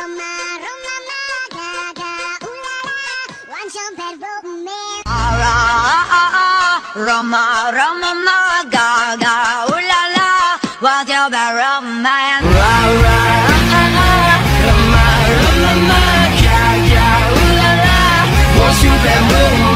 Roma, Roma, ma, ga, ga, ooh la la, what about romance? Ra, ra, Roma, Roma, ma, ga, ga, ooh la la, won't you bet